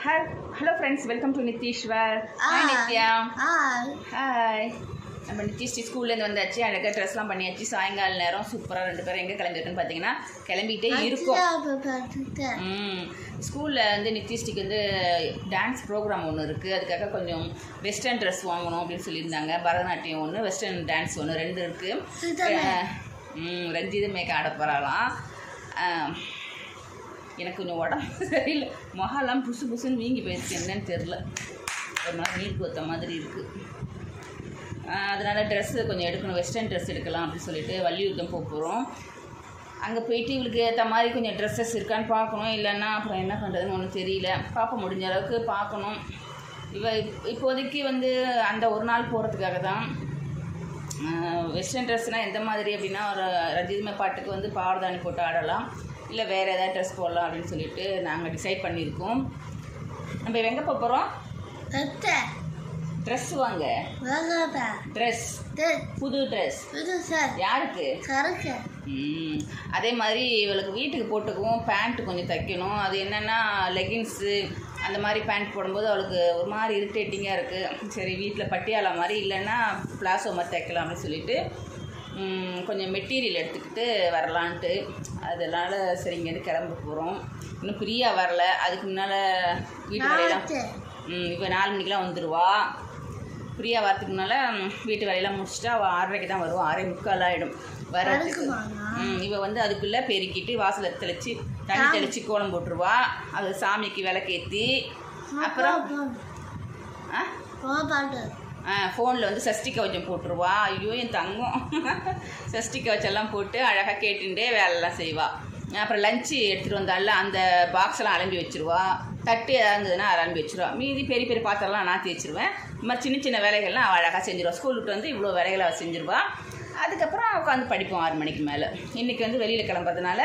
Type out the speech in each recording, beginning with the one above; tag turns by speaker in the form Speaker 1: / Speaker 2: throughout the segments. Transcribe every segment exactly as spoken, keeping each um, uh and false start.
Speaker 1: Hello friends, welcome to Nitishwar. Hi Nitya.
Speaker 2: Hi.
Speaker 1: Hi. நம்ம நித்திஷ்டி ஸ்கூல்லேருந்து வந்தாச்சு. அழகாக ட்ரெஸ்லாம் பண்ணியாச்சு. சாயங்கால நேரம் சூப்பராக ரெண்டு பேரும் எங்கே கிளம்பிருக்குன்னு பார்த்தீங்கன்னா கிளம்பிகிட்டே இருக்கும். ம் ஸ்கூலில் வந்து நித்திஷ்டிக்கு வந்து டான்ஸ் ப்ரோக்ராம் ஒன்று இருக்குது. அதுக்காக கொஞ்சம் வெஸ்டர்ன் ட்ரெஸ் வாங்கணும் அப்படின்னு சொல்லியிருந்தாங்க. பரதநாட்டியம் ஒன்று, வெஸ்டர்ன் டான்ஸ் ஒன்று, ரெண்டு இருக்குது. ம் ரஞ்சிதமே ஆட போகிறாலாம். எனக்கு கொஞ்சம் உடம்பு சரியில்லை, மொஹாலாம் புசு புசுன்னு வீங்கி போயிடுச்சு. என்னன்னு தெரில, ஒரு நாள் நீர் கொத்த மாதிரி இருக்குது. அதனால் ட்ரெஸ்ஸு கொஞ்சம் எடுக்கணும், வெஸ்டர்ன் ட்ரெஸ் எடுக்கலாம் அப்படின்னு சொல்லிட்டு வள்ளியூர்தான் போக போகிறோம். அங்கே போயிட்டு இவளுக்கு ஏற்ற மாதிரி கொஞ்சம் ட்ரெஸ்ஸஸ் இருக்கான்னு பார்க்கணும். இல்லைன்னா அப்புறம் என்ன பண்ணுறதுன்னு ஒன்றும் தெரியல. பார்க்க முடிஞ்ச அளவுக்கு பார்க்கணும். இவ இப்போதைக்கு வந்து அந்த ஒரு நாள் போகிறதுக்காக தான். வெஸ்டர்ன் ட்ரெஸ்னால் எந்த மாதிரி அப்படின்னா, ஒரு ரஞ்சிதமே பாட்டுக்கு வந்து பாவதானி போட்டு ஆடலாம், இல்லை வேறு ஏதாவது ட்ரெஸ் போடலாம் அப்படின்னு சொல்லிட்டு நாங்கள் டிசைட் பண்ணியிருக்கோம். நம்ம எங்கே போக போகிறோம்? ட்ரெஸ் வாங்க. ட்ரெஸ், புது ட்ரெஸ் யாருக்கு? ம் அதே மாதிரி இவளுக்கு வீட்டுக்கு போட்டுக்குவோம். பேண்ட் கொஞ்சம் தைக்கணும். அது என்னென்னா லெகின்ஸு அந்த மாதிரி பேண்ட் போடும்போது அவளுக்கு ஒரு மாதிரி இரிட்டேட்டிங்காக இருக்குது. சரி வீட்டில் பட்டியாலா மாதிரி இல்லைன்னா பிளாசோ மாதிரி தைக்கலாம் அப்படின்னு சொல்லிட்டு கொஞ்சம் மெட்டீரியல் எடுத்துக்கிட்டு வரலான்ட்டு. அதனால் சரி இங்கேருந்து கிளம்ப போகிறோம். இன்னும் பிரியா வரல. அதுக்கு முன்னால் வீட்டு வேலையெல்லாம் ம் இப்போ நாலு மணிக்கெலாம் வந்துடுவா. பிரியா வரத்துக்கு முன்னால் வீட்டு வேலையெல்லாம் முடிச்சுட்டு அவள் ஆறரைக்கு தான் வருவாள். ஆறரை முக்கால் ஆகிடும் வரதுக்கு. ம் இவள் வந்து அதுக்குள்ளே பெருக்கிட்டு வாசலை தெளித்து தண்ணி தெளித்து கோலம் போட்டுருவா. அது சாமிக்கு விளக்கேற்றி அப்புறம் ஆ ஆ ஃபோனில் வந்து சஷ்டி கவச்சம் போட்டுருவா. ஐயோ என் தங்கம் சஷ்டி கவச்செல்லாம் போட்டு அழகாக கேட்டுட்டே வேலைலாம் செய்வாள். அப்புறம் லஞ்சு எடுத்துகிட்டு வந்தால அந்த பாக்ஸ்லாம் அலம்பி வச்சுருவா. தட்டு ஏதாவது இருந்ததுன்னா அலம்பி வச்சுருவா. மீதி பெரிய பெரிய பாத்திரம்லாம் நான் தேய்ச்சிருவேன். இந்த மாதிரி சின்ன சின்ன வேலைகள்லாம் அவள் அழகாக செஞ்சிருவா. ஸ்கூல் விட்டு வந்து இவ்வளோ வேலைகளை அவள் செஞ்சிருவா. அதுக்கப்புறம் உட்காந்து படிப்போம் ஆறு மணிக்கு மேலே. இன்றைக்கி வந்து வெளியில் கிளம்புறதுனால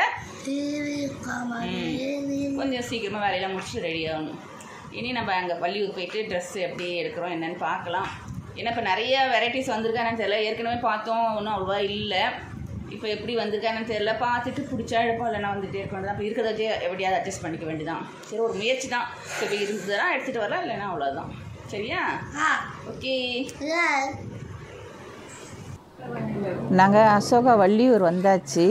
Speaker 1: கொஞ்சம் சீக்கிரமாக வேலையெல்லாம் முடிச்சுட்டு ரெடி ஆகணும். இனி நம்ம அங்கே வள்ளியூர் போயிட்டு ட்ரெஸ்ஸு எப்படி எடுக்கிறோம் என்னென்னு பார்க்கலாம். ஏன்னா இப்போ நிறைய வெரைட்டிஸ் வந்திருக்கானு தெரியல. ஏற்கனவே பார்த்தோம், ஒன்றும் அவ்வளோவா இல்லை. இப்போ எப்படி வந்திருக்கானு தெரியல. பார்த்துட்டு பிடிச்சா எடுப்போம், இல்லைனா வந்துகிட்டே இருக்க வேண்டியதான். இப்போ இருக்கிறத வச்சு எப்படியாவது அட்ஜஸ்ட் பண்ணிக்க வேண்டியதான். சரி ஒரு முயற்சி தான். இப்போ இருந்ததுன்னா எடுத்துகிட்டு வரலாம், இல்லைன்னா அவ்வளோதான். சரியா? ஓகே.
Speaker 3: நாங்கள் அசோகா வள்ளியூர் வந்தாச்சு.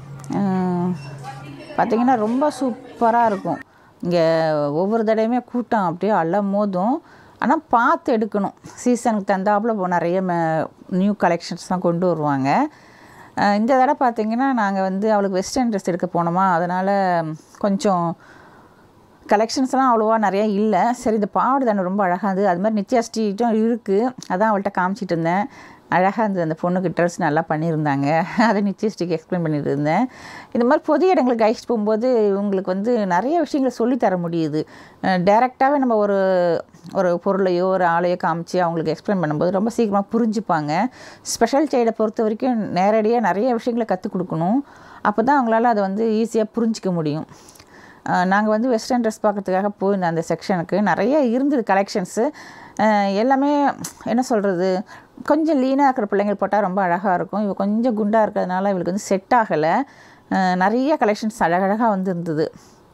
Speaker 3: பார்த்திங்கன்னா ரொம்ப சூப்பராக இருக்கும். இங்கே ஒவ்வொரு தடவையுமே கூட்டம் அப்படியே அள்ள மோதும். ஆனால் பார்த்து எடுக்கணும். சீசனுக்கு தந்தாப்புல நிறைய நியூ கலெக்ஷன்ஸ்லாம் கொண்டு வருவாங்க. இந்த தடவை பார்த்திங்கன்னா நாங்கள் வந்து அவளுக்கு வெஸ்டர்ன் ட்ரெஸ் எடுக்க போனோமா, அதனால் கொஞ்சம் கலெக்ஷன்ஸ்லாம் அவ்வளோவா நிறையா இல்லை. சரி இந்த பாவாடை தானே ரொம்ப அழகாக இருந்தது. அது மாதிரி நித்யா ஸ்ட்ரீட்டும் இருக்குது. அதான் அவள்கிட்ட காமிச்சிட்டு இருந்தேன். அழகாக இருந்தது. அந்த பொண்ணுக்கு ட்ரெஸ் நல்லா பண்ணியிருந்தாங்க. அதை நிச்சயஸ்டிக்கு எக்ஸ்பிளைன் பண்ணிட்டு இருந்தேன். இந்த மாதிரி பொது இடங்களுக்கு அழைச்சிட்டு போகும்போது இவங்களுக்கு வந்து நிறைய விஷயங்களை சொல்லித்தர முடியுது. டைரெக்டாகவே நம்ம ஒரு ஒரு பொருளையோ ஒரு ஆளையோ காமிச்சு அவங்களுக்கு எக்ஸ்பிளைன் பண்ணும்போது ரொம்ப சீக்கிரமாக புரிஞ்சுப்பாங்க. ஸ்பெஷல் சைல்டை பொறுத்த வரைக்கும் நேரடியாக நிறைய விஷயங்களை கற்றுக் கொடுக்கணும். அப்போ தான் அவங்களால அதை வந்து ஈஸியாக புரிஞ்சிக்க முடியும். நாங்கள் வந்து வெஸ்டர்ன் ட்ரெஸ் பார்க்கறதுக்காக போயிருந்தோம். அந்த செக்ஷனுக்கு நிறைய இருந்தது கலெக்ஷன்ஸு. எல்லாமே என்ன சொல்கிறது, கொஞ்சம் லீனாக இருக்கிற பிள்ளைங்கள் போட்டால் ரொம்ப அழகாக இருக்கும். இவள் கொஞ்சம் குண்டாக இருக்கிறதுனால இவளுக்கு வந்து செட் ஆகலை. நிறைய கலெக்ஷன்ஸ் அழகழகாக வந்து இருந்தது.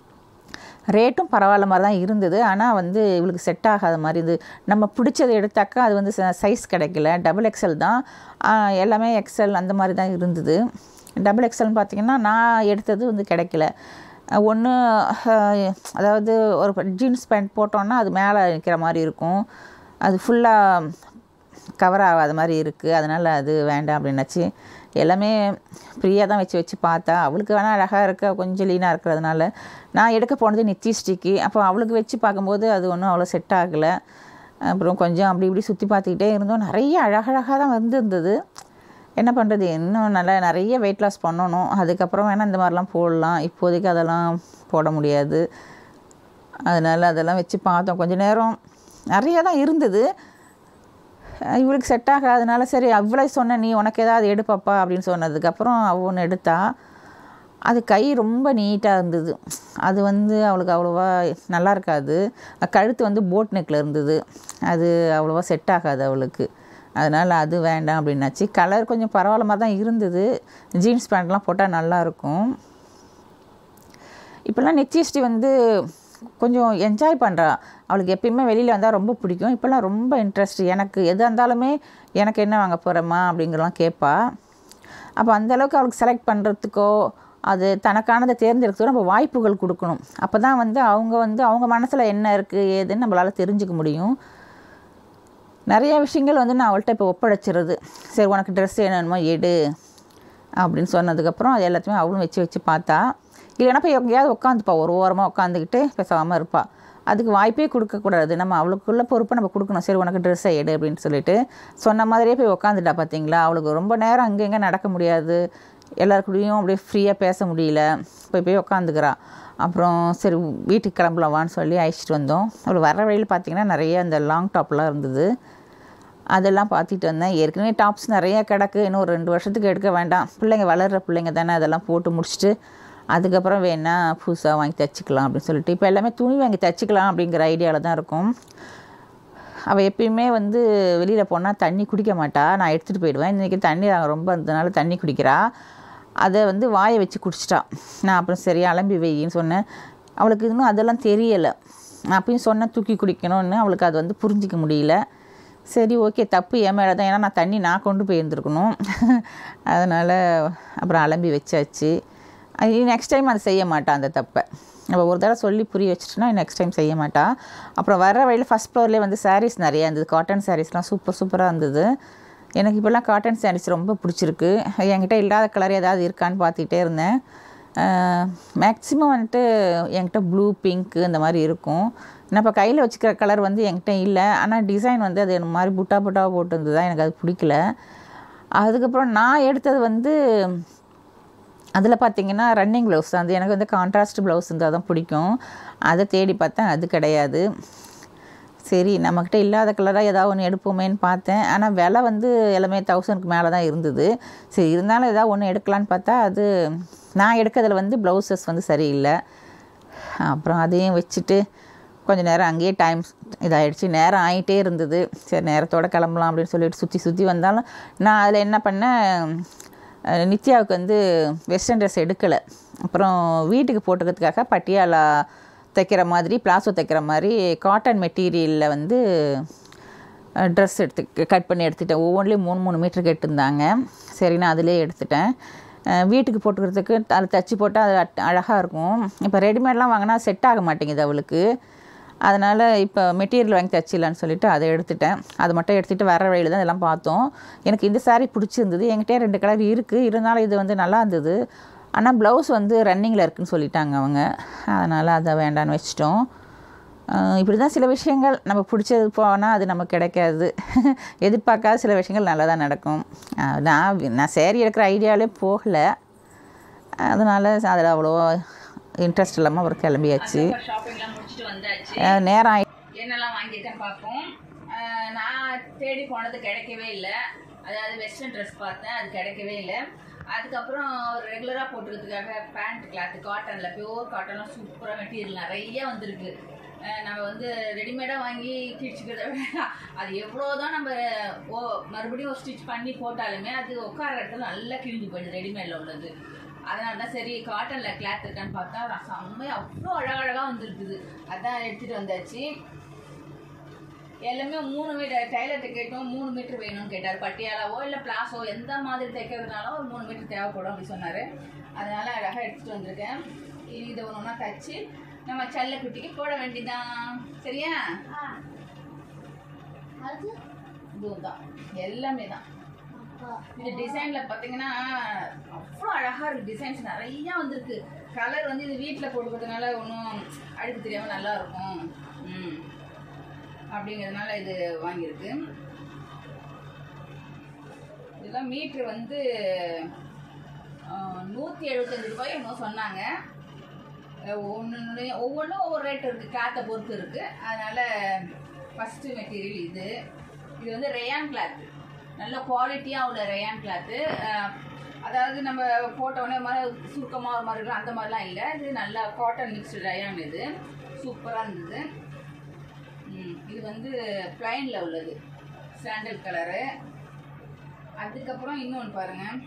Speaker 3: ரேட்டும் பரவாயில்ல மாதிரி தான் இருந்தது. ஆனால் வந்து இவளுக்கு செட் ஆகாத மாதிரி இது. நம்ம பிடிச்சதை எடுத்தாக்கா அது வந்து சைஸ் கிடைக்கல. டபுள் எக்ஸ்எல் தான், எல்லாமே எக்ஸ்எல் அந்த மாதிரி தான் இருந்தது. டபுள் எக்ஸ்எல்னு பார்த்திங்கன்னா நான் எடுத்தது வந்து கிடைக்கல. ஒன்று அதாவது ஒரு ஜீன்ஸ் பேண்ட் போட்டோன்னா அது மேலே நிற்கிற மாதிரி இருக்கும். அது ஃபுல்லாக கவர் ஆகாத மாதிரி இருக்குது. அதனால் அது வேண்டாம் அப்படின்னாச்சு. எல்லாமே ஃப்ரீயாக தான் வச்சு வச்சு பார்த்தா. அவளுக்கு வேணால் அழகாக இருக்க, கொஞ்சம் லீனாக இருக்கிறதுனால. நான் எடுக்க போனது நித்திஷ்டிக்கு. அப்போ அவளுக்கு வச்சு பார்க்கும்போது அது ஒன்றும் அவ்வளோ செட் ஆகலை. அப்புறம் கொஞ்சம் அப்படி இப்படி சுற்றி பார்த்துக்கிட்டே இருந்தோம். நிறைய அழகழகாக தான் வந்துருந்தது. என்ன பண்ணுறது, இன்னும் நல்லா நிறைய வெயிட் லாஸ் பண்ணணும். அதுக்கப்புறம் வேணால் இந்த மாதிரிலாம் போடலாம். இப்போதைக்கு அதெல்லாம் போட முடியாது. அதனால் அதெல்லாம் வச்சு பார்த்தோம் கொஞ்சம் நேரம். நிறைய தான் இருந்தது. இவளுக்கு செட் ஆகாதனால சரி அவ்வளோ சொன்னேன், நீ உனக்கு ஏதாவது எடுப்பாப்பா அப்படின்னு சொன்னதுக்கப்புறம் அவள் ஒன்று எடுத்தா. அது கை ரொம்ப நீட்டாக இருந்தது. அது வந்து அவளுக்கு அவ்வளோவா நல்லா இருக்காது. கழுத்து வந்து போட் நெக்கில் இருந்தது. அது அவ்வளோவா செட் ஆகாது அவளுக்கு. அதனால் அது வேண்டாம் அப்படின்னாச்சு. கலர் கொஞ்சம் பரவாயில்ல மாதிரி தான் இருந்தது. ஜீன்ஸ் பேண்ட்லாம் போட்டால் நல்லாயிருக்கும். இப்போல்லாம் நித்யஸ்ரீ வந்து கொஞ்சம் என்ஜாய் பண்ணுறா. அவளுக்கு எப்பயுமே வெளியில் வந்தால் ரொம்ப பிடிக்கும். இப்போல்லாம் ரொம்ப இன்ட்ரெஸ்ட். எனக்கு எது இருந்தாலுமே எனக்கு என்ன வாங்க போகிறேம்மா அப்படிங்கிறலாம் கேட்பா. அப்போ அந்தளவுக்கு அவளுக்கு செலக்ட் பண்ணுறதுக்கோ அது தனக்கானதை தேர்ந்தெடுக்கிறதோ நம்ம வாய்ப்புகள் கொடுக்கணும். அப்போ தான் வந்து அவங்க வந்து அவங்க மனசில் என்ன இருக்குது ஏதுன்னு நம்மளால் தெரிஞ்சுக்க முடியும். நிறைய விஷயங்கள் வந்து நான் அவள்கிட்ட இப்போ ஒப்படைச்சிடுறது. சரி உனக்கு ட்ரெஸ் என்னென்னமோ எடு அப்படின்னு சொன்னதுக்கப்புறம் அது எல்லாத்தையுமே அவளும் வச்சு வச்சு பார்த்தா. இல்லைன்னா போய் எங்கேயாவது உட்காந்துப்பா, ஒரு ஓரமாக உட்காந்துக்கிட்டு பேசாமல் இருப்பாள். அதுக்கு வாய்ப்பே கொடுக்கக்கூடாது. நம்ம அவளுக்குள்ள பொறுப்பை நம்ம கொடுக்கணும். சரி உனக்கு ட்ரெஸ்ஸை எடு அப்படின்னு சொல்லிட்டு சொன்ன மாதிரியே போய் உட்காந்துட்டா. பார்த்தீங்களா, அவளுக்கு ரொம்ப நேரம் அங்கே எங்கே நடக்க முடியாது, எல்லாருக்கூடையும் அப்படியே ஃப்ரீயாக பேச முடியல. போய் போய் உட்காந்துக்கிறா. அப்புறம் சரி வீட்டுக்கு கிளம்பலாவான்னு சொல்லி அழைச்சிட்டு வந்தோம். அவள் வர வழியில் பார்த்திங்கன்னா நிறைய அந்த லாங் டாப்லாம் இருந்தது. அதெல்லாம் பார்த்துட்டு வந்தேன். ஏற்கனவே டாப்ஸ் நிறையா கிடக்கு, இன்னும் ஒரு ரெண்டு வருஷத்துக்கு எடுக்க வேண்டாம், பிள்ளைங்க வளர்கிற பிள்ளைங்க தானே, அதெல்லாம் போட்டு முடிச்சுட்டு அதுக்கப்புறம் வேணால் புதுசாக வாங்கி தைச்சிக்கலாம் அப்படின்னு சொல்லிட்டு இப்போ எல்லாமே துணி வாங்கி தைச்சிக்கலாம் அப்படிங்கிற ஐடியாவில் தான் இருக்கும். அவள் எப்பயுமே வந்து வெளியில் போனால் தண்ணி குடிக்க மாட்டா. நான் எடுத்துகிட்டு போயிடுவேன். இன்றைக்கி தண்ணி ரொம்ப இருந்ததுனால தண்ணி குடிக்கிறா. அதை வந்து வாயை வச்சு குடிச்சிட்டா. நான் அப்புறம் சரி அலம்பி வையின்னு சொன்னேன். அவளுக்கு இன்னும் அதெல்லாம் தெரியலை. நான் அப்பயும் சொன்னேன் தூக்கி குடிக்கணும்னு. அவளுக்கு அது வந்து புரிஞ்சிக்க முடியல. சரி ஓகே, தப்பு என் மேலே தான், ஏன்னா நான் தண்ணி நான் கொண்டு போயிருந்துருக்கணும். அதனால் அப்புறம் அலம்பி வச்சாச்சு. நெக்ஸ்ட் டைம் அதை செய்ய மாட்டான் அந்த தப்பை. நம்ம ஒரு தடவை சொல்லி புரிய வச்சுட்டோன்னா நெக்ஸ்ட் டைம் செய்ய மாட்டா. அப்புறம் வர வழியில் ஃபஸ்ட் ஃப்ளோர்லேயே வந்து சாரீஸ் நிறையா இருந்தது. காட்டன் சாரீஸ்லாம் சூப்பர் சூப்பராக இருந்தது. எனக்கு இப்போல்லாம் காட்டன் சாரீஸ் ரொம்ப பிடிச்சிருக்கு. என்கிட்ட இல்லாத கலர் ஏதாவது இருக்கான்னு பார்த்துக்கிட்டே இருந்தேன். மேக்ஸிமம் வந்துட்டு என்கிட்ட ப்ளூ பிங்க்கு இந்த மாதிரி இருக்கும். நான் இப்போ கையில் வச்சுக்கிற கலர் வந்து என்கிட்ட இல்லை. ஆனால் டிசைன் வந்து அது எனக்கு மாதிரி புட்டா புட்டாக போட்டு தான் எனக்கு அது பிடிக்கல. அதுக்கப்புறம் நான் எடுத்தது வந்து அதில் பார்த்திங்கன்னா ரன்னிங் ப்ளவுஸ் தான். அது எனக்கு வந்து கான்ட்ராஸ்ட் ப்ளவுஸ் இருந்தால் தான் பிடிக்கும். அதை தேடி பார்த்தேன், அது கிடையாது. சரி நம்மக்கிட்ட இல்லாத கலராக ஏதாவது ஒன்று எடுப்போமேன்னு பார்த்தேன். ஆனால் விலை வந்து எல்லாமே தௌசண்ட்க்கு மேலே தான் இருந்தது. சரி இருந்தாலும் ஏதாவது ஒன்று எடுக்கலான்னு பார்த்தா அது நான் எடுக்கிறதுல வந்து ப்ளவுசஸ் வந்து சரியில்லை. அப்புறம் அதையும் வச்சுட்டு கொஞ்சம் நேரம் அங்கேயே டைம் இதாகிடுச்சு. நேரம் ஆகிட்டே இருந்தது. சரி நேரத்தோடு கிளம்பலாம் அப்படின்னு சொல்லிட்டு சுற்றி சுற்றி வந்தாலும் நான் அதில் என்ன பண்ணேன், நித்யாவுக்கு வந்து வெஸ்டர்ன் ட்ரெஸ் எடுக்கலை. அப்புறம் வீட்டுக்கு போட்டுக்கிறதுக்காக பட்டியாலா தைக்கிற மாதிரி பிளாசோ தைக்கிற மாதிரி காட்டன் மெட்டீரியலில் வந்து ட்ரெஸ் எடுத்து கட் பண்ணி எடுத்துட்டேன். ஒவ்வொன்றிலையும் மூணு மூணு மீட்டர் கேட்டிருந்தாங்க. சரி நான் அதிலே எடுத்துட்டேன். வீட்டுக்கு போட்டுக்கிறதுக்கு அதில் தைச்சி போட்டால் அது அழகாக இருக்கும். இப்போ ரெடிமேட்லாம் வாங்கினா செட் ஆக மாட்டேங்குது அவளுக்கு. அதனால் இப்போ மெட்டீரியல் வாங்கி தைச்சிடலான்னு சொல்லிவிட்டு அதை எடுத்துட்டேன். அது மட்டும் எடுத்துகிட்டு வர வழியில் தான் இதெல்லாம் பார்த்தோம். எனக்கு இந்த சாரீ பிடிச்சிருந்தது. என்கிட்டே ரெண்டு கலர் இருக்குது, இருந்தாலும் இது வந்து நல்லா இருந்தது. ஆனால் ப்ளவுஸ் வந்து ரன்னிங்கில் இருக்குதுன்னு சொல்லிட்டாங்க அவங்க. அதனால் அதை வேண்டான்னு வச்சிட்டோம். இப்படி தான் சில விஷயங்கள் நம்ம பிடிச்சது போனால் அது நமக்கு கிடைக்காது. எதிர்பார்க்காத சில விஷயங்கள் நல்லா தான் நடக்கும். நான் நான் சேரீ எடுக்கிற ஐடியாவிலே போகலை. அதனால் அதில் அவ்வளோ இன்ட்ரெஸ்ட் இல்லாமல் அவர் கிளம்பியாச்சு. நேரம்
Speaker 1: என்னெல்லாம் வாங்கியிருக்கேன்னு பார்ப்போம். நான் தேடி போனது கிடைக்கவே இல்லை. அதாவது வெஸ்டர்ன் ட்ரெஸ் பார்த்தேன், அது கிடைக்கவே இல்லை. அதுக்கப்புறம் ரெகுலராக போட்டுக்கிறதுக்காக பேண்ட் கிளாத்து காட்டனில் பியூர் காட்டன்லாம் சூப்பராக மெட்டீரியல் நிறைய வந்திருக்கு. நம்ம வந்து ரெடிமேடாக வாங்கி கிழிச்சிக்கிறத விட அது எவ்வளோ தான் நம்ம ஓ மறுபடியும் ஒரு ஸ்டிச் பண்ணி போட்டாலுமே அது உட்கார இடத்துல நல்லா கிழிஞ்சு போயிடுது ரெடிமேடில் உள்ளது. அதனால தான் சரி காட்டனில் கிளாத் இருக்கான்னு பார்த்தா செம்மையாக அவ்வளோ அழகழகாக வந்துருக்குது. அதான் எடுத்துகிட்டு வந்தாச்சு. எல்லாமே மூணு மீட்டர் டைலர்கிட்ட கேட்டோம், மூணு மீட்டர் வேணும்னு கேட்டார். பட்டியாலாவோ இல்லை பிளாஸோ எந்த மாதிரி தைக்கிறதுனாலும் ஒரு மூணு மீட்டர் தேவைப்படும் அப்படின்னு சொன்னார். அதனால் அழகாக எடுத்துகிட்டு வந்திருக்கேன். இதை ஒன்று ஒன்றா தைச்சி நம்ம செல்ல குட்டிக்கு போட வேண்டியதான். சரியா? இதுவும் தான் எல்லாமே தான். இந்த டிசைனில் பார்த்தீங்கன்னா அவ்வளோ அழகாக இருக்குது. டிசைன்ஸ் நிறையா வந்திருக்கு. கலர் வந்து இது வீட்டில் போட்டுக்கிறதுனால ஒன்றும் அழுக்கு தெரியாமல் நல்லாயிருக்கும் ம் அப்படிங்கிறதுனால இது வாங்கியிருக்கு. இதெல்லாம் மீட்ரு வந்து நூற்றி எழுபத்தஞ்சு ரூபாய் இன்னும் சொன்னாங்க. ஒன்று ஒவ்வொன்றும் ஒவ்வொரு ரேட் இருக்குது, கிளாத்தை பொறுத்து இருக்குது. அதனால் ஃபஸ்ட்டு மெட்டீரியல் இது இது வந்து ரேயான் கிளாத்து, நல்ல குவாலிட்டியாக உள்ள ரேயான் கிளாத்து. அதாவது நம்ம போட்டோடனே மாதிரி சுருக்கமாக ஒரு மாதிரி இருக்கும் அந்த மாதிரிலாம் இல்லை. இது நல்லா காட்டன் மிக்ஸ்டு ரேயான். இது சூப்பராக இருந்தது. இது வந்து பிளைனில் உள்ளது, சாண்டல் கலரு. அதுக்கப்புறம் இன்னொன்று பாருங்கள்,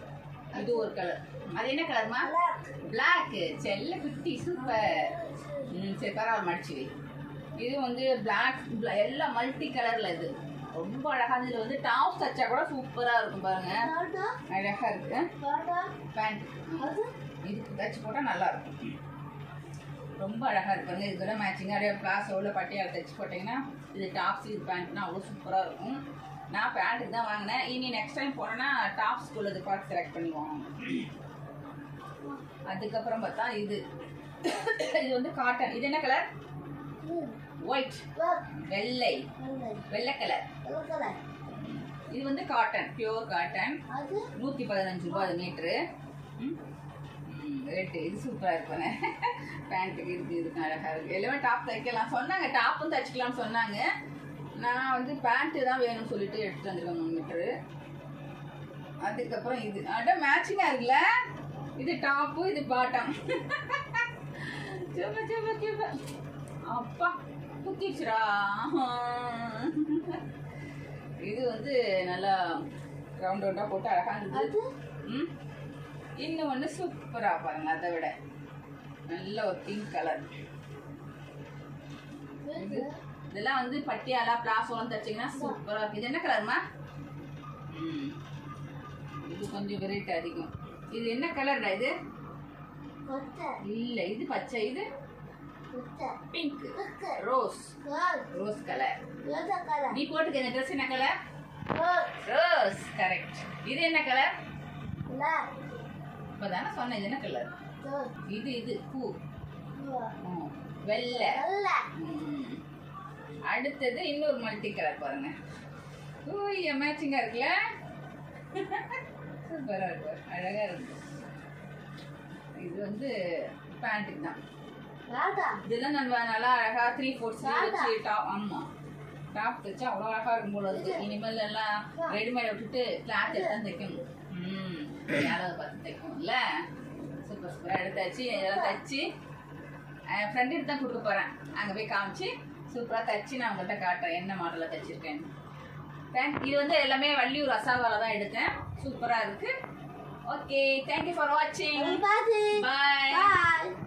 Speaker 1: இது ஒரு கலர். அது என்ன கலர்மா? பிளாக்கு. செல்ல குட்டி சூப்பர். ம் சரி பரவாயில்ல மடிச்சு வை. இது வந்து பிளாக் எல்லாம் மல்டி கலர்ல இது ரொம்ப அழகா. இதுல வந்து டாப் தச்சா கூட சூப்பரா இருக்கும் பாருங்க. அழகா இருக்கு. பேண்ட் இதுக்கு தச்சு போட்டா நல்லா இருக்கும். ரொம்ப அழகா இருக்கு. இது கூட மேட்சிங் அப்படியே பிளாஸோட பட்டியால் தச்சு போட்டீங்கன்னா இது டாப்ஸ் இது பேண்ட்னா அவ்வளோ சூப்பரா இருக்கும். நான் பேண்ட்டுக்கு தான் வாங்கினேன். இனி நெக்ஸ்ட் டைம் போனேன்னா டாப்ஸ் உள்ளது பார்த்து செலக்ட் பண்ணி வாங்கணும். அதுக்கப்புறம் பார்த்தா இது இது வந்து காட்டன். இது என்ன கலர்? ஒயிட் வெள்ளை வெள்ளை கலர். இது வந்து காட்டன் பியூர் காட்டன். நூற்றி பதினஞ்சு ரூபாய் அது மீட்ரு. ரேட்டு இது சூப்பராக இருக்குண்ணே. பேண்ட்டுக்கு இருக்கு இதுக்கு அழகாக இருக்குது. எல்லாமே டாப் தைக்கலாம் சொன்னாங்க. டாப்பும் தைச்சிக்கலாம்னு சொன்னாங்க. நான் வந்து பேண்ட்டு தான் வேணும்னு சொல்லிட்டு எடுத்துட்டு வந்துருக்கேன் மூணு மீட்ரு. அதுக்கப்புறம் இது அட மேட்சிங்காக இருக்குல்ல. இது டாப்பு இது பாட்டம். Super super super. அப்பா குத்திடுச்சுடா. இது வந்து நல்லா ரவுண்ட் ரவுண்டாக போட்டு அழகாக இருந்தது. ம் இன்னும் ஒன்று சூப்பராக பாருங்க. அதை விட நல்ல ஒரு பிங்க் கலர். இது இதெல்லாம் வந்து பட்டியாலா பிளாஸோலாம் தைச்சிங்கன்னா சூப்பராக இருக்குது. இது என்ன கலர்மா? ம் இது கொஞ்சம் வெரைட்டி அதிகம். இது என்ன கலர்டா? இது இல்லை இது பச்சை. இது பிங்க் ரோஸ் ரோஸ் கலர். நீ போட்டுக்க இந்த ட்ரெஸ் என்ன கலர்? Rose correct. இது என்ன கலர்? இப்பதானே சொன்னேன். இது என்ன கலர்? இது இது பூ வெள்ளை. அடுத்தது இன்னொரு மல்டி கலர் பாருங்க. ஓய்ய மேட்சிங்கா இருக்குல்ல. சூப்பரா இருக்கு அழகா இருக்கு. இது வந்து பேண்ட்டுக்கு தான். இதெல்லாம் நம்ம நல்லா அழகா த்ரீ ஃபோர்த்ஸ் வச்சு டாப். ஆமா டாப் தைச்சா அவ்வளோ அழகா இருக்கும் போல இருக்கு. இனிமேல் எல்லாம் ரெடிமேட் விட்டுட்டு கிளாத் எடுத்து தைக்கணும். ம் யாராவது பார்த்து தைக்கணும்ல. சூப்பர் சூப்பராக எடுத்தாச்சு. இதெல்லாம் தைச்சு என் ஃப்ரெண்டுகிட்ட தான் கொடுக்க போகிறேன். அங்கே போய் காமிச்சு சூப்பராக தைச்சு நான் உங்கள்கிட்ட காட்டுறேன் என்ன மாடலில் தைச்சிருக்கேன். தேங்க். இது வந்து எல்லாமே வள்ளியூர் ரசாவால தான் எடுத்தேன். சூப்பராக இருக்குது. ஓகே தேங்க்யூ ஃபார் வாட்சிங். பாய்.